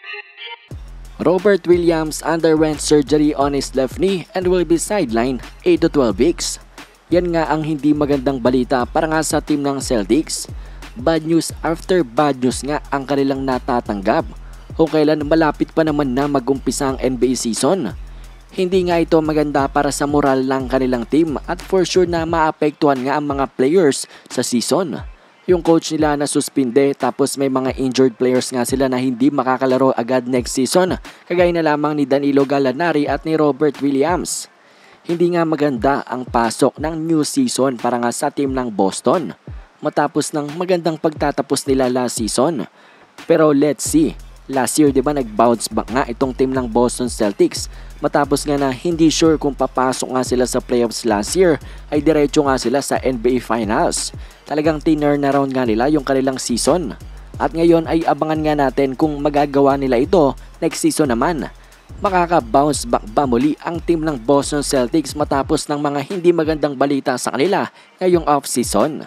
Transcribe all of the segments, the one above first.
Robert Williams underwent surgery on his left knee and will be sidelined 8 to 12 weeks. Yan nga ang hindi magandang balita para nga sa team ng Celtics. Bad news after bad news nga ang kanilang natatanggap kung kailan malapit pa naman na mag-umpisa ang NBA season. Hindi nga ito maganda para sa moral ng kanilang team at for sure na maapektuhan nga ang mga players sa season. Yung coach nila na suspinde tapos may mga injured players nga sila na hindi makakalaro agad next season, kagaya na lamang ni Danilo Gallinari at ni Robert Williams. Hindi nga maganda ang pasok ng new season para nga sa team ng Boston matapos ng magandang pagtatapos nila last season. Pero let's see, last year diba nag-bounce back nga itong team ng Boston Celtics matapos nga na hindi sure kung papasok nga sila sa playoffs last year ay diretso nga sila sa NBA Finals. Talagang tinurn around nga nila yung kanilang season. At ngayon ay abangan nga natin kung magagawa nila ito next season naman. Makaka-bounce back ba muli ang team ng Boston Celtics matapos ng mga hindi magandang balita sa kanila ngayong off-season?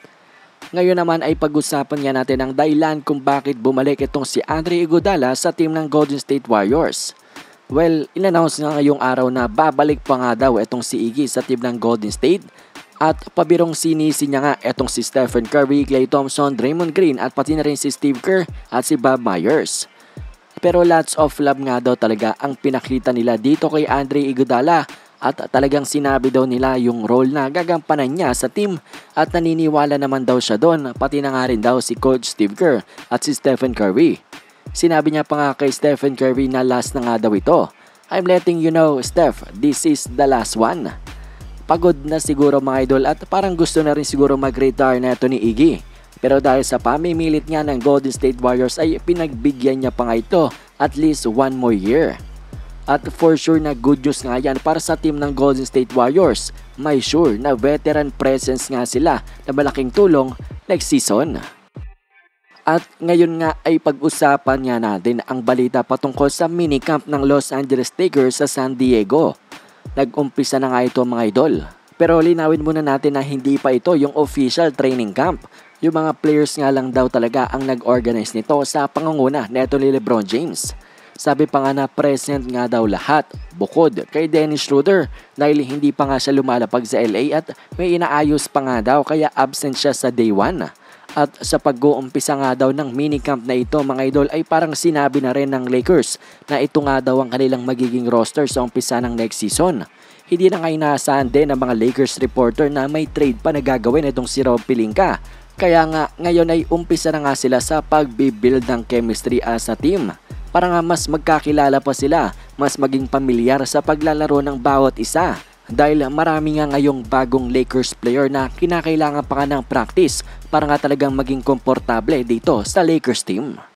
Ngayon naman ay pag-usapan nga natin ang dahilan kung bakit bumalik itong si Andre Iguodala sa team ng Golden State Warriors. Well, in-announce nga ngayong araw na babalik pa nga daw itong si Iggy sa team ng Golden State. At pabirong sinisi niya nga etong si Stephen Curry, Klay Thompson, Draymond Green at pati na rin si Steve Kerr at si Bob Myers. Pero lots of love nga daw talaga ang pinakita nila dito kay Andre Iguodala at talagang sinabi daw nila yung role na gagampanan niya sa team at naniniwala naman daw siya doon, pati na nga rin daw si Coach Steve Kerr at si Stephen Curry. Sinabi niya pa nga kay Stephen Curry na last na nga daw ito. I'm letting you know, Steph, this is the last one. Pagod na siguro mga idol at parang gusto na rin siguro mag-retire na ito ni Iggy. Pero dahil sa pamimilit nga ng Golden State Warriors ay pinagbigyan niya pa nga ito at least 1 more year. At for sure na good news nga yan para sa team ng Golden State Warriors. May sure na veteran presence nga sila na malaking tulong next season. At ngayon nga ay pag-usapan nga natin ang balita patungkol sa minicamp ng Los Angeles Lakers sa San Diego. Nag-umpisa na nga ito mga idol. Pero linawin muna natin na hindi pa ito yung official training camp. Yung mga players nga lang daw talaga ang nag-organize nito sa pangunguna neto ni LeBron James. Sabi pa nga na present nga daw lahat, bukod kay Dennis Schroeder dahil hindi pa nga siya lumalapag sa LA at may inaayos pa nga daw kaya absent siya sa day 1. At sa pag-uumpisa nga daw ng minicamp na ito mga idol ay parang sinabi na rin ng Lakers na ito nga daw ang kanilang magiging roster sa umpisa ng next season. Hindi na nga inaasahan din ng mga Lakers reporter na may trade pa na gagawin itong si Rob Pelinka. Kaya nga ngayon ay umpisa na nga sila sa pag-build ng chemistry as a team. Para nga mas magkakilala pa sila, mas maging pamilyar sa paglalaro ng bawat isa. Dahil marami nga ngayong bagong Lakers player na kinakailangan pa nga ng practice para nga talagang maging komportable dito sa Lakers team.